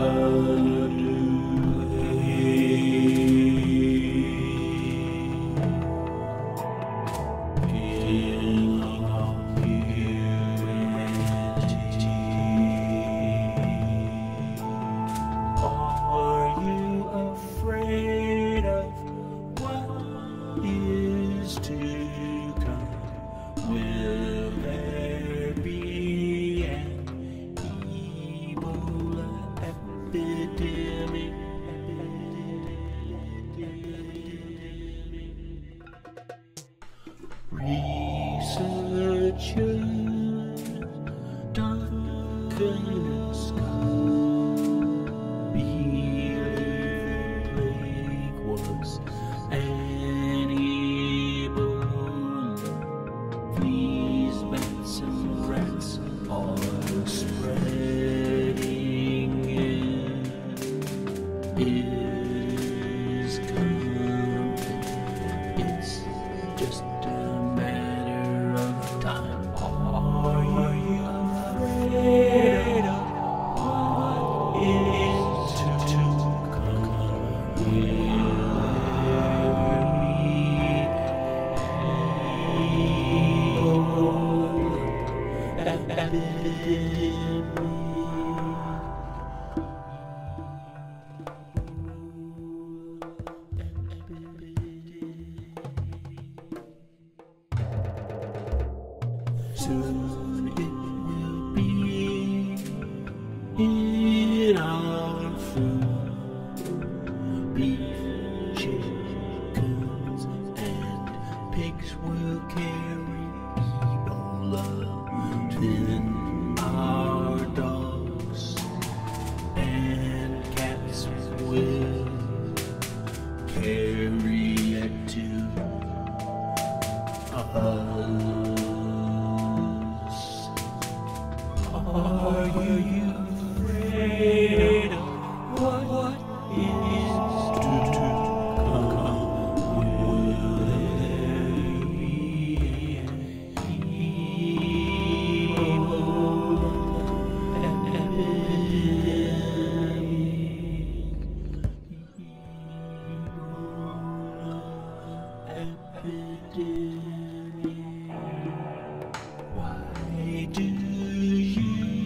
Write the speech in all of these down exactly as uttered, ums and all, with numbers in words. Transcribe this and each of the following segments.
Researcher Duncan and Scott believed the plague was an Ebola. Fleas, bats, and rats are spreading it. It is coming. It's just a matter of time. Are you afraid of what is to come? Will there be epidemic? Soon it will be in our food. Beef, chickens, and pigs will carry Ebola. Then our dogs and cats will carry it to us. Are you afraid of what is to come? Will there be an Ebola epidemic? Why do you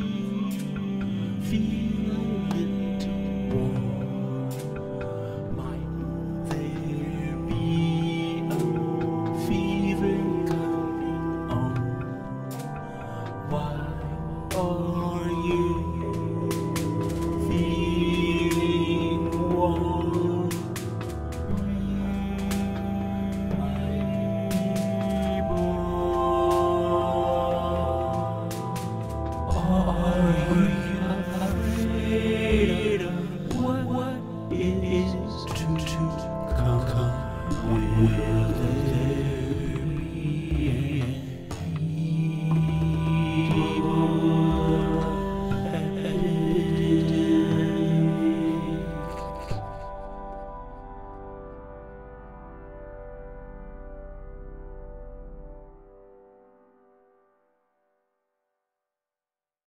feel a little warm? Might there be a fever coming on? Why are you